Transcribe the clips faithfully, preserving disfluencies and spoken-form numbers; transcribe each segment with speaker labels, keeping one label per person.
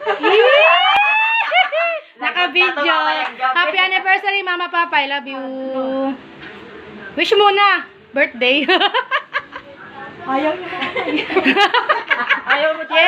Speaker 1: Naka-video. Happy anniversary, Mama Papa. I love you. Wish muna. Birthday.
Speaker 2: Ayaw mo.
Speaker 3: Ayaw mo tayo.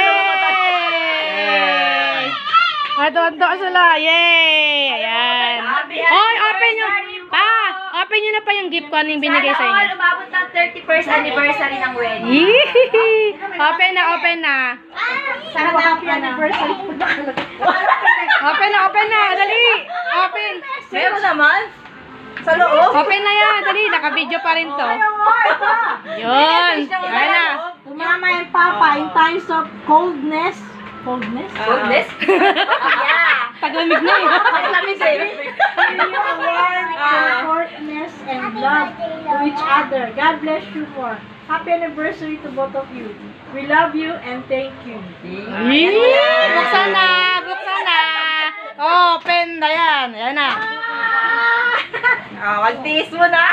Speaker 1: Yay! Matuwa sila. Yay! Ayan. Oy, open nyo. Pa, open nyo na pa yung gift ko anong binigay sa inyo.
Speaker 3: Sana all umabot ng thirty-first anniversary ng wedding.
Speaker 1: Yee! Open na, open na.
Speaker 2: Sana happy anniversary.
Speaker 1: Open na, open na. Dali. Open.
Speaker 3: Meron naman. Sa loob.
Speaker 1: Open na yan. Dali, naka-video pa rin to. Yun. Ayan na.
Speaker 2: To Mama and Papa, in times of coldness, coldness?
Speaker 3: Goodness. Yeah.
Speaker 1: Paglamig na eh.
Speaker 3: Paglamig eh.
Speaker 2: You award comfortness and love to each other. God bless you more. Happy anniversary to both of you. We love you and thank you.
Speaker 1: Yee! Buksan na. Buksan na. Open na yan. Ayan na.
Speaker 3: Ah, magtiis mo na.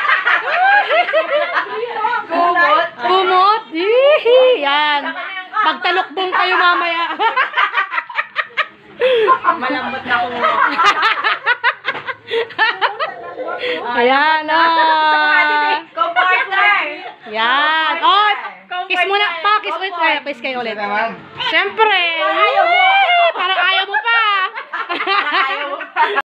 Speaker 3: Kumot.
Speaker 1: Kumot. Yee! Yan. Pagtalokbong kayo mamaya.
Speaker 3: Malambot na kung
Speaker 1: Ayan na.
Speaker 3: comforter.
Speaker 1: Yan. Oh, kiss muna. Pa, kiss ulit. Ay, kiss kayo ulit. Siyempre. Yee! Parang ayaw mo pa.
Speaker 3: Ayaw